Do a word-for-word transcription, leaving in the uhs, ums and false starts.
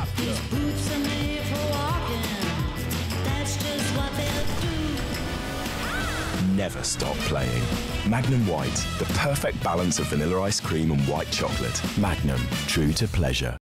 These boots are made for walking. That's just what they'll do. Never stop playing. Magnum White, the perfect balance of vanilla ice cream and white chocolate. Magnum, true to pleasure.